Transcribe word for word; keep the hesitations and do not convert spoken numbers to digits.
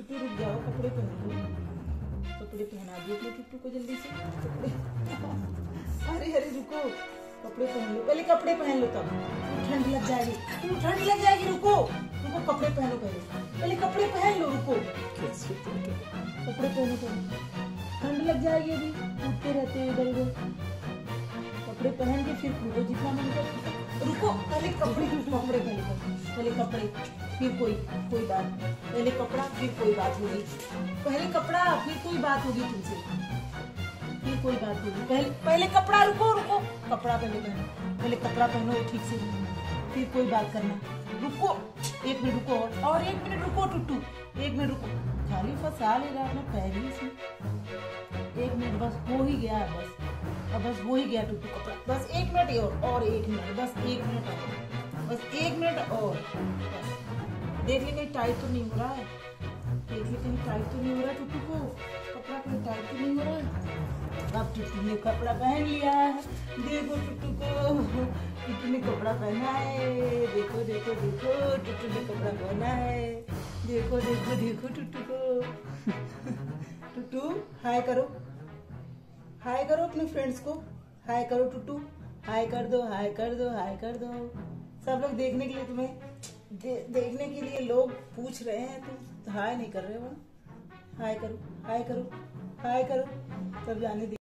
टुट्टू रुक जाओ, कपड़े पहन लो, कपड़े पहना दो अपने टुट्टू को जल्दी से। कपड़े अरे अरे रुको, कपड़े पहन लो पहले, कपड़े पहन लो तब ठंड लग जाएगी, तुम ठंड लग जाएगी। रुको रुको, कपड़े पहनो पहले, पहले कपड़े पहन लो। रुको, कपड़े पहनो पहले, ठंड लग जाएगी, अभी उठते रहते हैं इधर उधर। कपड़े पहन के फिर कूदो जितना मन कर। रुको, पहले कपड़े कपड़े पहले पहले कपड़े, फिर कोई कोई बात, पहले कपड़ा फिर कोई बात होगी, पहले कपड़ा फिर कोई बात होगी तुमसे, फिर कोई बात होगी। पहले पहले कपड़ा, रुको रुको, कपड़ा पहले पहनो, पहले कपड़ा पहनो ठीक से, फिर कोई बात करना। रुको एक मिनट रुको, और, और एक मिनट रुको टुट्टू, एक मिनट रुको, खाली फंसा ले रहा है पहले से। एक मिनट बस, हो ही गया बस, अब बस हो ही गया टुट्टू कपड़ा, बस एक मिनट और, और एक मिनट, बस एक मिनट और, बस एक मिनट और। बस देख ले कहीं टाइट तो नहीं हो रहा है, देख ले कहीं टाइट तो नहीं हो रहा है टुट्टू को, कपड़ा कहीं टाइट तो नहीं हो रहा है। अब टुट्टू ने कपड़ा पहन लिया है, देखो टुट्टू को, टुट्टू ने कपड़ा पहना है, देखो देखो देखो टुट्टू ने कपड़ा पहना है, देखो देखो देखो टुट्टू को। टुट्टू हाय करो, हाय करो अपने फ्रेंड्स को, हाय करो टुट्टू, हाय कर दो, हाय कर दो, हाय कर दो। सब लोग देखने के लिए तुम्हें दे, देखने के लिए लोग पूछ रहे हैं, तुम हाय नहीं कर रहे हो। हाय करो, हाय करो, हाय करो, सब जाने दे।